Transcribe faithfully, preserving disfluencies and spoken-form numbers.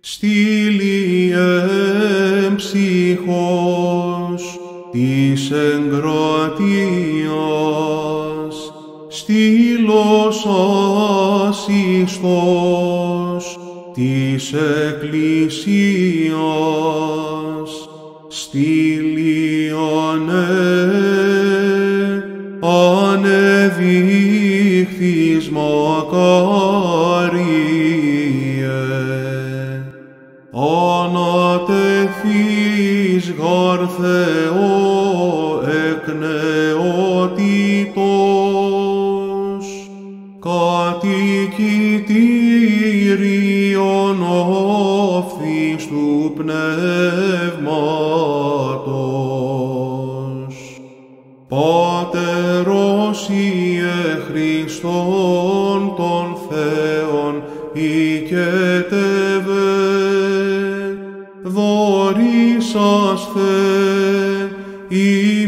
στήλιε ψυχός της εγκρατείας, στήλος ασυστός της Εκκλησίας, στήλη ανέ, ανεδείχθης μακάριε, ανατεθείς γαρ Θεό εκ νεότητος, κατοικητήριον όφθης του Πνεύματος. Πάτερος Ιε Χριστόν των Θεών οικέτευε, δωρήσαστε